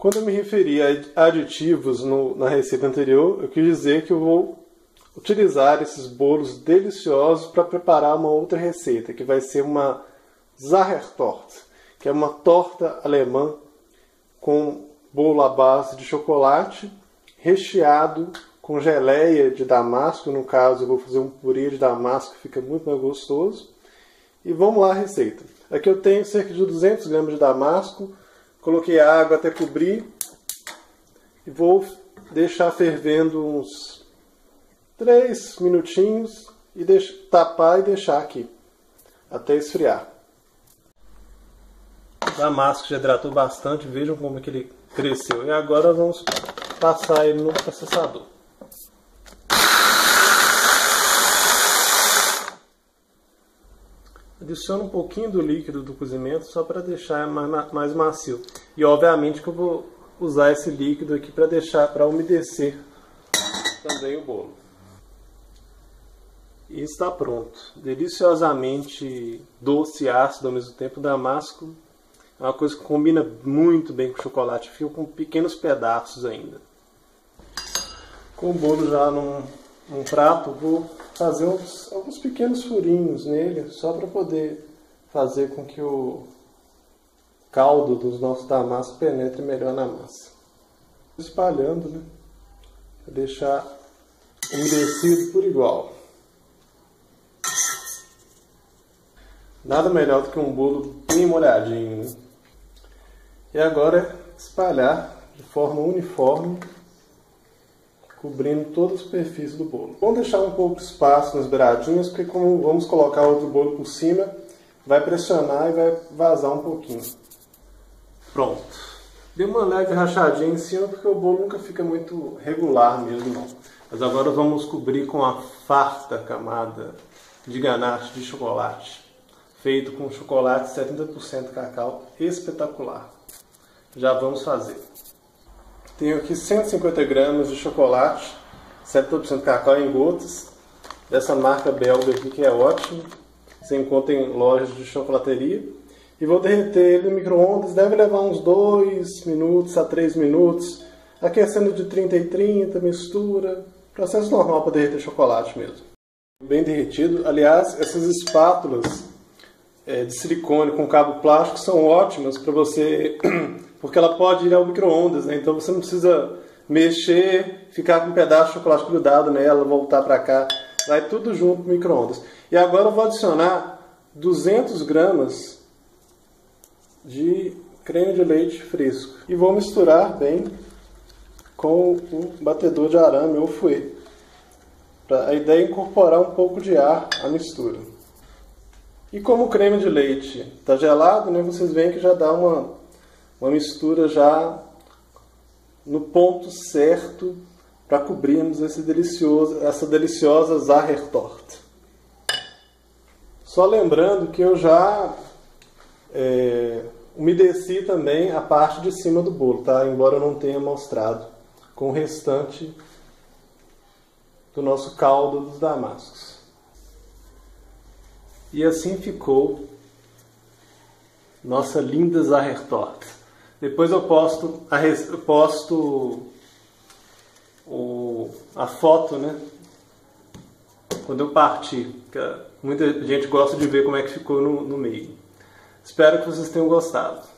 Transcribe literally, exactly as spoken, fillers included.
Quando eu me referi a aditivos no, na receita anterior, eu quis dizer que eu vou utilizar esses bolos deliciosos para preparar uma outra receita, que vai ser uma Sachertorte, que é uma torta alemã com bolo à base de chocolate, recheado com geleia de damasco. No caso, eu vou fazer um purê de damasco, que fica muito mais gostoso. E vamos lá a receita. Aqui eu tenho cerca de duzentos gramas de damasco, coloquei água até cobrir e vou deixar fervendo uns três minutinhos e deixar, tapar e deixar aqui até esfriar. O damasco já hidratou bastante, vejam como que ele cresceu. E agora vamos passar ele no processador. Adiciono um pouquinho do líquido do cozimento só para deixar mais, mais macio. E obviamente que eu vou usar esse líquido aqui para deixar, para umedecer também o bolo. E está pronto. Deliciosamente doce e ácido ao mesmo tempo. O damasco é uma coisa que combina muito bem com o chocolate. Fica com pequenos pedaços ainda. Com o bolo já num, num prato, vou fazer uns, alguns pequenos furinhos nele, só para poder fazer com que o caldo dos nossos damascos penetre melhor na massa. Espalhando, né? Para deixar umedecido por igual. Nada melhor do que um bolo bem molhadinho, né? E agora espalhar de forma uniforme, cobrindo toda a superfície do bolo. Vamos deixar um pouco de espaço nas beiradinhas, porque como vamos colocar outro bolo por cima, vai pressionar e vai vazar um pouquinho. Pronto. Dei uma leve rachadinha em cima, porque o bolo nunca fica muito regular mesmo, não. Mas agora vamos cobrir com a farta camada de ganache de chocolate, feito com chocolate setenta por cento cacau, espetacular. Já vamos fazer. Tenho aqui cento e cinquenta gramas de chocolate, setenta por cento cacau em gotas, dessa marca belga aqui que é ótimo, você encontra em lojas de chocolateria. E vou derreter ele no micro-ondas, deve levar uns dois minutos a três minutos, aquecendo de trinta em trinta, mistura, processo normal para derreter chocolate mesmo. Bem derretido. Aliás, essas espátulas é, de silicone com cabo plástico são ótimas para você, porque ela pode ir ao micro-ondas, né? Então você não precisa mexer, ficar com um pedaço de chocolate grudado nela, voltar para cá, vai tudo junto no micro-ondas. E agora eu vou adicionar duzentas gramas de creme de leite fresco e vou misturar bem com o batedor de arame ou fouet. A ideia é incorporar um pouco de ar à mistura. E como o creme de leite está gelado, né, vocês veem que já dá uma, uma mistura já no ponto certo para cobrirmos esse delicioso, essa deliciosa Sachertorte. Só lembrando que eu já é, umedeci também a parte de cima do bolo, tá? Embora eu não tenha mostrado, com o restante do nosso caldo dos damascos. E assim ficou nossa linda Sachertorte. Depois eu posto a, eu posto o, a foto, né? Quando eu partir. Muita gente gosta de ver como é que ficou no, no meio. Espero que vocês tenham gostado.